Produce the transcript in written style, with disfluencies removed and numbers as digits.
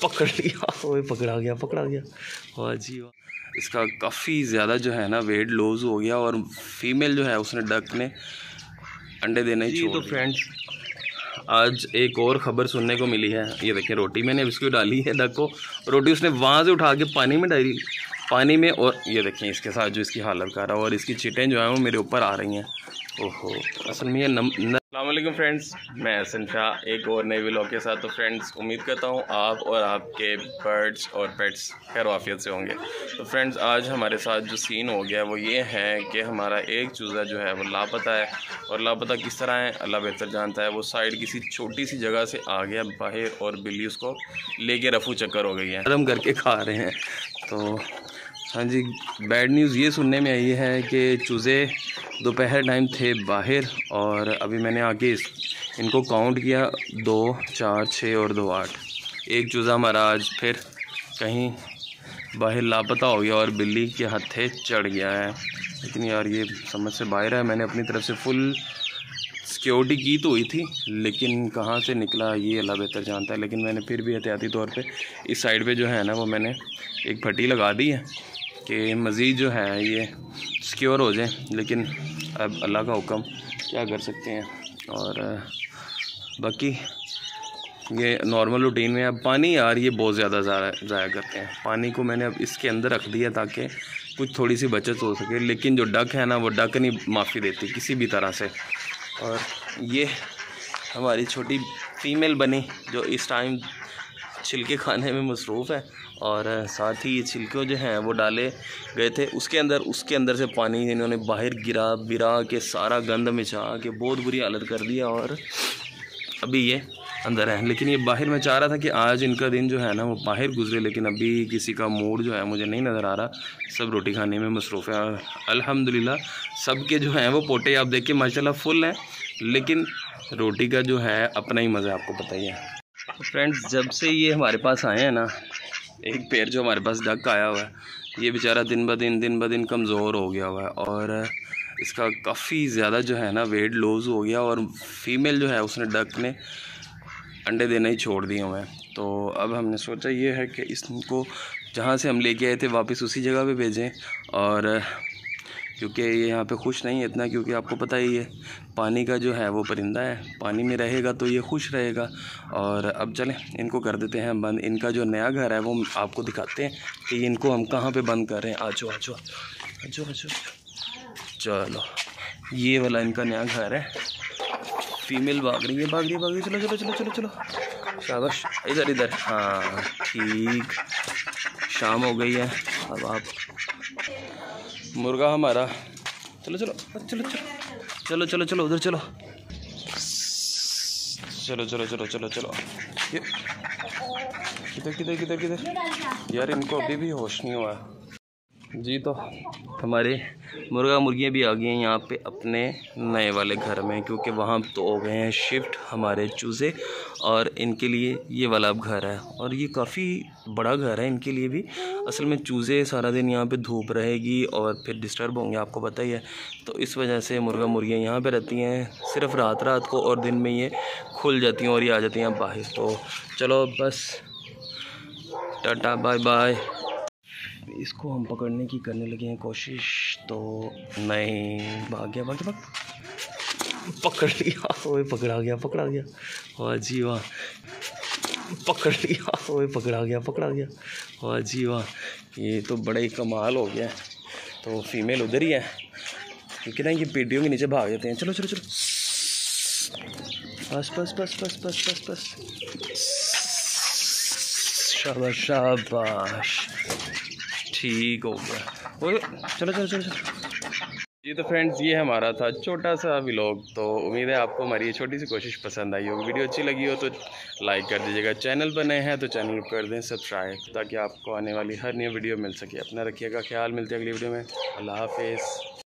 पकड़ लिया, वो पकड़ा गया वाह जी वाह। इसका काफ़ी ज़्यादा जो है ना वेट लॉस हो गया और फीमेल जो है उसने डक ने अंडे देना ही छोड़ दिया। तो फ्रेंड्स आज एक और ख़बर सुनने को मिली है। ये देखिए रोटी मैंने इसको डाली है डक को, रोटी उसने वहाँ से उठा के पानी में डाली पानी में, और ये देखें इसके साथ जो इसकी हालत कर रहा है और इसकी चिटें जो है वो मेरे ऊपर आ रही हैं। ओहो, असल में ये अस्सलाम वालेकुम फ्रेंड्स, मैं हसन शाह एक और नए व्लॉग के साथ। तो फ्रेंड्स उम्मीद करता हूँ आप और आपके बर्ड्स और पेट्स खैर वाफियत से होंगे। तो फ्रेंड्स आज हमारे साथ जो सीन हो गया वो ये है कि हमारा एक चूज़ा जो है वो लापता है, और लापता किस तरह है अल्लाह बेहतर जानता है। वो साइड किसी छोटी सी जगह से आ गया बाहर और बिल्ली उसको लेके रफू चक्कर हो गई है, खत्म करके खा रहे हैं। तो हाँ जी, बैड न्यूज़ ये सुनने में आई है कि चूज़े दोपहर टाइम थे बाहर, और अभी मैंने आके इनको काउंट किया 2 4 6 और 2 8। एक चूज़ा हमारा आज फिर कहीं बाहर लापता हो गया और बिल्ली के हत्थे चढ़ गया है। लेकिन यार ये समझ से बाहर है। मैंने अपनी तरफ से फुल सिक्योरिटी की तो हुई थी, लेकिन कहाँ से निकला ये अल्लाह बेहतर जानता है। लेकिन मैंने फिर भी एहतियाती तौर पे इस साइड पे जो है ना वो मैंने एक फटी लगा दी है कि मज़ीद जो है ये सिक्योर हो जाए। लेकिन अब अल्लाह का हुक्म, क्या कर सकते हैं। और बाकी ये नॉर्मल रूटीन में। अब पानी यार ये बहुत ज़्यादा ज़ाया करते हैं। पानी को मैंने अब इसके अंदर रख दिया ताकि कुछ थोड़ी सी बचत हो सके। लेकिन जो डक है ना वो डक नहीं माफ़ी देती किसी भी तरह से। और ये हमारी छोटी फीमेल बनी जो इस टाइम छिलके खाने में मसरूफ़ है, और साथ ही ये छिलके जो हैं वो डाले गए थे उसके अंदर से पानी इन्होंने बाहर गिरा के सारा गंद मिचा के बहुत बुरी हालत कर दिया, और अभी ये अंदर है। लेकिन ये बाहर मैं चाह रहा था कि आज इनका दिन जो है ना वो बाहर गुजरे, लेकिन अभी किसी का मूड जो है मुझे नहीं नज़र आ रहा। सब रोटी खाने में मसरूफ़ है, और अल्हम्दुलिल्लाह सबके जो हैं वो पोटे आप देख के माशाल्लाह फुल हैं, लेकिन रोटी का जो है अपना ही मज़ा आपको पता ही है। तो फ्रेंड्स जब से ये हमारे पास आए हैं ना, एक पेड़ जो हमारे पास डक आया हुआ है, ये बेचारा दिन ब दिन कमज़ोर हो गया हुआ है, और इसका काफ़ी ज़्यादा जो है ना वेट लॉस हो गया, और फीमेल जो है उसने डक ने अंडे देना ही छोड़ दिए हुए हैं। तो अब हमने सोचा ये है कि इसको जहाँ से हम लेके आए थे वापस उसी जगह पे भेजें, और क्योंकि ये यहाँ पे खुश नहीं है इतना, क्योंकि आपको पता ही है पानी का जो है वो परिंदा है, पानी में रहेगा तो ये खुश रहेगा। और अब चलें इनको कर देते हैं बंद। इनका जो नया घर है वो आपको दिखाते हैं कि इनको हम कहाँ पे बंद कर रहे हैं। आजो आजो आजो आजो, चलो ये वाला इनका नया घर है। फीमेल भाग रही है, चलो चलो चलो चलो चलो, शाबाश, इधर हाँ ठीक। शाम हो गई है, अब आप मुर्गा हमारा, चलो चलो चलो चलो चलो चलो उधर चलो, चलो चलो चलो चलो चलो। ये किधर यार, इनको अभी भी होश नहीं हुआ जी। तो हमारे मुर्गा मुर्गियाँ भी आ गई हैं यहाँ पे अपने नए वाले घर में, क्योंकि वहाँ तो हो गए हैं शिफ्ट हमारे चूज़े, और इनके लिए ये वाला अब घर है, और ये काफ़ी बड़ा घर है इनके लिए भी। असल में चूज़े सारा दिन यहाँ पे धूप रहेगी और फिर डिस्टर्ब होंगे, आपको पता ही है। तो इस वजह से मुर्गा मुर्गियाँ यहाँ पे रहती हैं सिर्फ रात को, और दिन में ये खुल जाती हैं और ये आ जाती हैं बाहर। तो चलो बस टाटा बाय बाय। इसको हम पकड़ने की करने लगे हैं कोशिश, तो नहीं, भाग गया पकड़ लिया, वो पकड़ा गया वाह जी वाह। पकड़ लिया, वो पकड़ा गया वाह जी वाह। ये तो बड़ा ही कमाल हो गया। तो फीमेल उधर ही है, क्योंकि ना ये पेटियों के नीचे भाग जाते हैं। चलो चलो चलो, बस शाबाश ठीक हो गया। चलो चलो चलो चलो जी। तो फ्रेंड्स ये हमारा था छोटा सा व्लॉग। तो उम्मीद है आपको हमारी ये छोटी सी कोशिश पसंद आई होगी। वीडियो अच्छी लगी हो तो लाइक कर दीजिएगा। चैनल पर नए हैं तो चैनल को कर दें सब्सक्राइब, ताकि आपको आने वाली हर न्यू वीडियो मिल सके। अपना रखिएगा ख्याल, मिलते हैं अगली वीडियो में। अल्लाह हाफिज़।